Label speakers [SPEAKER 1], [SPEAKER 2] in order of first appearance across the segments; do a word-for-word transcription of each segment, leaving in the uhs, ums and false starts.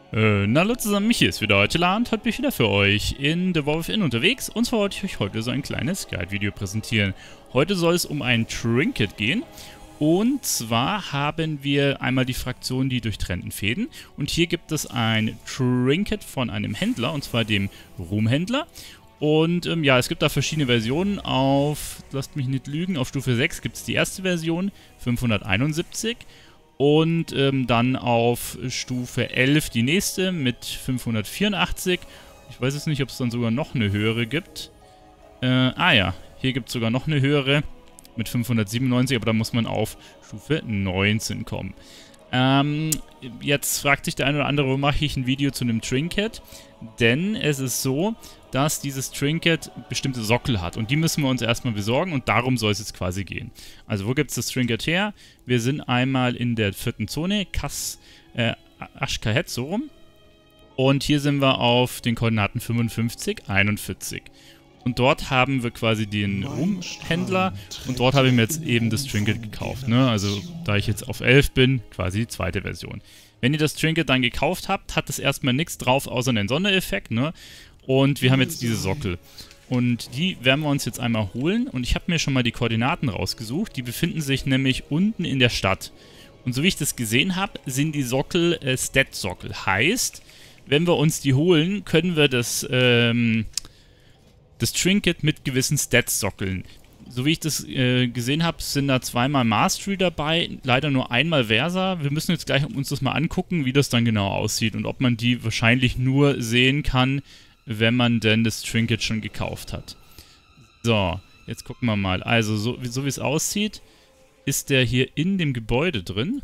[SPEAKER 1] Äh, na hallo zusammen, Michi ist wieder heute da und heute bin ich wieder für euch in The Wolf Inn unterwegs. Und zwar wollte ich euch heute so ein kleines Guide-Video präsentieren. Heute soll es um ein Trinket gehen. Und zwar haben wir einmal die Fraktion, die durchtrennten Fäden. Und hier gibt es ein Trinket von einem Händler, und zwar dem Ruhmhändler. Und ähm, ja, es gibt da verschiedene Versionen. Auf, lasst mich nicht lügen, auf Stufe sechs gibt es die erste Version, fünfhunderteinundsiebzig. Und ähm, dann auf Stufe elf die nächste mit fünfhundertvierundachtzig. Ich weiß jetzt nicht, ob es dann sogar noch eine höhere gibt. Äh, ah ja, hier gibt es sogar noch eine höhere mit fünfhundertsiebenundneunzig, aber da muss man auf Stufe neunzehn kommen. Ähm, jetzt fragt sich der eine oder andere, wo mache ich ein Video zu einem Trinket? Denn es ist so, dass dieses Trinket bestimmte Sockel hat und die müssen wir uns erstmal besorgen und darum soll es jetzt quasi gehen. Also wo gibt es das Trinket her? Wir sind einmal in der vierten Zone, Kas, äh, Ashkahet, so rum. Und hier sind wir auf den Koordinaten fünfundfünfzig, einundvierzig. Und dort haben wir quasi den Ruhmhändler und dort habe ich mir jetzt eben das Trinket gekauft. Ne? Also da ich jetzt auf elf bin, quasi die zweite Version. Wenn ihr das Trinket dann gekauft habt, hat es erstmal nichts drauf, außer einen Sondereffekt. Ne? Und wir haben jetzt diese Sockel. Und die werden wir uns jetzt einmal holen. Und ich habe mir schon mal die Koordinaten rausgesucht. Die befinden sich nämlich unten in der Stadt. Und so wie ich das gesehen habe, sind die Sockel äh, Stat-Sockel. Heißt, wenn wir uns die holen, können wir das... Ähm, Das Trinket mit gewissen Stats sockeln. So wie ich das äh, gesehen habe, sind da zweimal Mastery dabei, leider nur einmal Versa. Wir müssen jetzt gleich uns das mal angucken, wie das dann genau aussieht und ob man die wahrscheinlich nur sehen kann, wenn man denn das Trinket schon gekauft hat. So, jetzt gucken wir mal. Also, so, so wie es aussieht, ist der hier in dem Gebäude drin.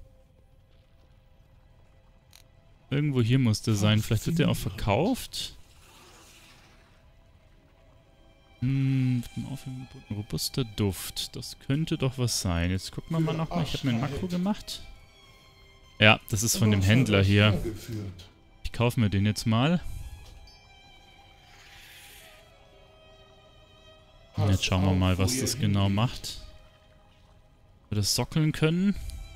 [SPEAKER 1] Irgendwo hier muss der sein. Vielleicht wird der auch verkauft. Hm, robuster Duft. Das könnte doch was sein. Jetzt gucken wir mal nochmal. Ich habe mir ein Makro gemacht. Ja, das ist von dem Händler hier. Ich kaufe mir den jetzt mal. Und jetzt schauen wir mal, was das genau macht. Ob wir das sockeln können.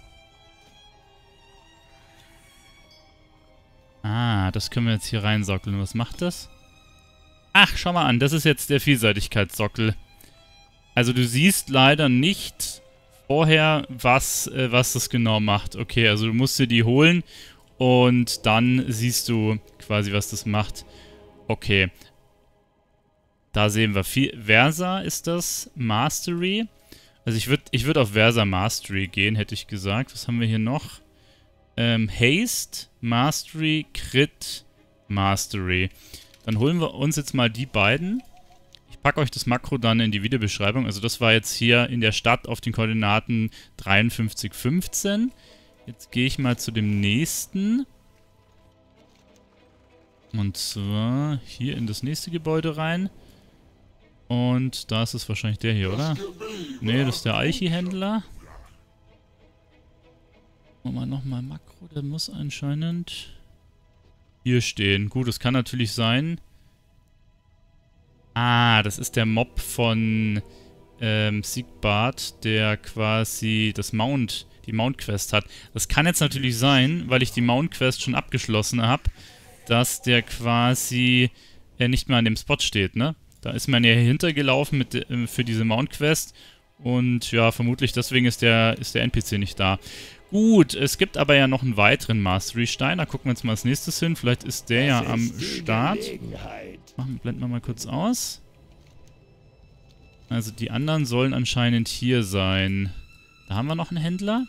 [SPEAKER 1] Ah, das können wir jetzt hier reinsockeln. Was macht das? Ach, schau mal an, das ist jetzt der Vielseitigkeitssockel. Also du siehst leider nicht vorher, was, äh, was das genau macht. Okay, also du musst dir die holen und dann siehst du quasi, was das macht. Okay. Da sehen wir, viel Versa ist das, Mastery. Also ich würde ich würd auf Versa Mastery gehen, hätte ich gesagt. Was haben wir hier noch? Ähm, Haste, Mastery, Crit, Mastery. Dann holen wir uns jetzt mal die beiden. Ich packe euch das Makro dann in die Videobeschreibung. Also das war jetzt hier in der Stadt auf den Koordinaten dreiundfünfzig, fünfzehn. Jetzt gehe ich mal zu dem nächsten. Und zwar hier in das nächste Gebäude rein. Und da ist es wahrscheinlich der hier, oder? Ne, das ist der Alchi-Händler. Machen wir nochmal Makro. Der muss anscheinend... hier stehen. Gut, es kann natürlich sein... Ah, das ist der Mob von ähm, Siegbart, der quasi das Mount, die Mount-Quest hat. Das kann jetzt natürlich sein, weil ich die Mount-Quest schon abgeschlossen habe, dass der quasi äh, nicht mehr an dem Spot steht, ne? Da ist man ja hintergelaufen mit, äh, für diese Mount-Quest und ja, vermutlich deswegen ist der, ist der N P C nicht da. Gut, es gibt aber ja noch einen weiteren Mastery-Stein. Da gucken wir jetzt mal als nächstes hin. Vielleicht ist der ja am Start. Machen, blenden wir mal kurz aus. Also die anderen sollen anscheinend hier sein. Da haben wir noch einen Händler.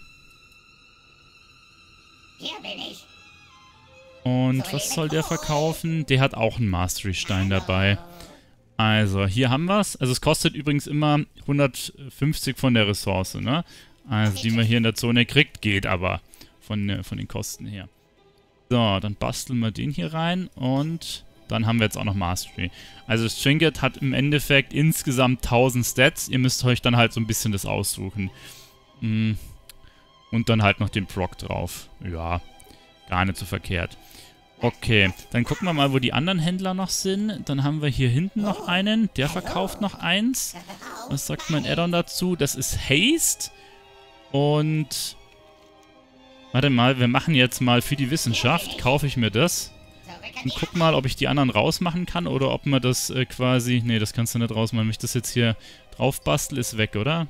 [SPEAKER 2] Hier bin ich.
[SPEAKER 1] Und was soll der verkaufen? Der hat auch einen Mastery-Stein dabei. Also, hier haben wir es. Also es kostet übrigens immer hundertfünfzig von der Ressource, ne? Also, die man hier in der Zone kriegt, geht aber von, von den Kosten her. So, dann basteln wir den hier rein und dann haben wir jetzt auch noch Mastery. Also das Trinket hat im Endeffekt insgesamt tausend Stats. Ihr müsst euch dann halt so ein bisschen das aussuchen. Und dann halt noch den Proc drauf. Ja, gar nicht so verkehrt. Okay, dann gucken wir mal, wo die anderen Händler noch sind. Dann haben wir hier hinten noch einen. Der verkauft noch eins. Was sagt mein Addon dazu? Das ist Haste. Und Warte mal, wir machen jetzt mal für die Wissenschaft, kaufe ich mir das. Und guck mal, ob ich die anderen rausmachen kann oder ob man das äh, quasi... Ne, das kannst du nicht rausmachen. Wenn ich das jetzt hier drauf bastel, ist weg, oder?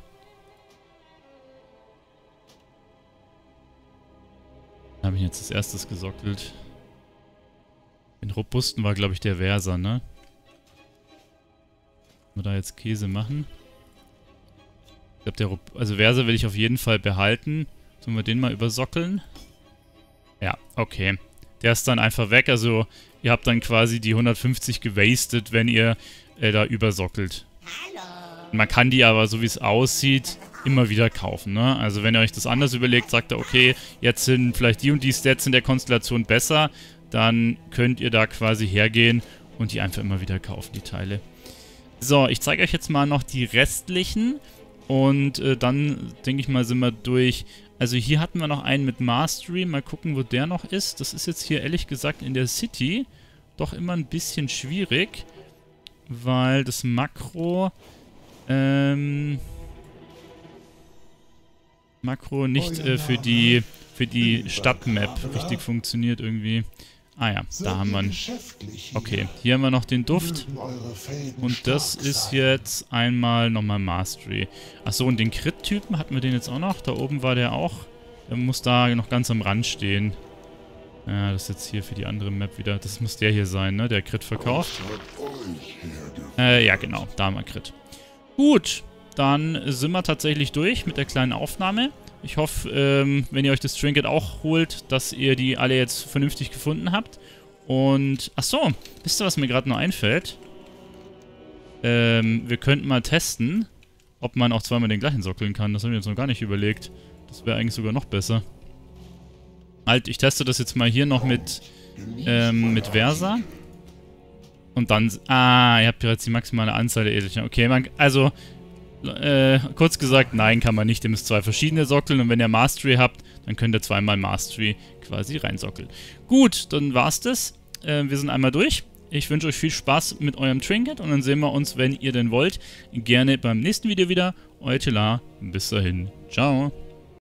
[SPEAKER 1] Da habe ich jetzt als erstes gesockelt. Den robusten war, glaube ich, der Versa, ne? Wir da jetzt Käse machen. Ich glaube, der Rob also Versa will ich auf jeden Fall behalten. Sollen wir den mal übersockeln? Ja, okay. Der ist dann einfach weg. Also ihr habt dann quasi die hundertfünfzig gewastet, wenn ihr äh, da übersockelt. Man kann die aber, so wie es aussieht, immer wieder kaufen, ne? Also wenn ihr euch das anders überlegt, sagt ihr, okay, jetzt sind vielleicht die und die Stats in der Konstellation besser, dann könnt ihr da quasi hergehen und die einfach immer wieder kaufen, die Teile. So, ich zeige euch jetzt mal noch die restlichen und äh, dann, denke ich mal, sind wir durch. Also hier hatten wir noch einen mit Mastery, mal gucken, wo der noch ist. Das ist jetzt hier ehrlich gesagt in der City doch immer ein bisschen schwierig, weil das Makro, ähm, Makro nicht äh, für die, für die Stadtmap richtig funktioniert irgendwie. Ah ja, da haben wir ihn. Okay, hier haben wir noch den Duft. Und das ist jetzt einmal nochmal Mastery. Achso, und den Crit-Typen hatten wir den jetzt auch noch. Da oben war der auch. Der muss da noch ganz am Rand stehen. Ja, das ist jetzt hier für die andere Map wieder. Das muss der hier sein, ne? Der Crit verkauft. Äh, ja genau, da haben wir Crit. Gut, dann sind wir tatsächlich durch mit der kleinen Aufnahme. Ich hoffe, ähm, wenn ihr euch das Trinket auch holt, dass ihr die alle jetzt vernünftig gefunden habt. Und, ach so, wisst ihr, was mir gerade noch einfällt? Ähm, wir könnten mal testen, ob man auch zweimal den gleichen sockeln kann. Das haben wir jetzt noch gar nicht überlegt. Das wäre eigentlich sogar noch besser. Halt, ich teste das jetzt mal hier noch mit, ähm, mit Versa. Und dann, ah, ihr habt ja jetzt die maximale Anzahl der Edelsteine. Okay, man, also... Äh, kurz gesagt, nein, kann man nicht. Ihr müsst zwei verschiedene sockeln und wenn ihr Mastery habt, dann könnt ihr zweimal Mastery quasi reinsockeln. Gut, dann war's das. Äh, wir sind einmal durch. Ich wünsche euch viel Spaß mit eurem Trinket und dann sehen wir uns, wenn ihr denn wollt, gerne beim nächsten Video wieder. Euer Telar. Bis dahin. Ciao.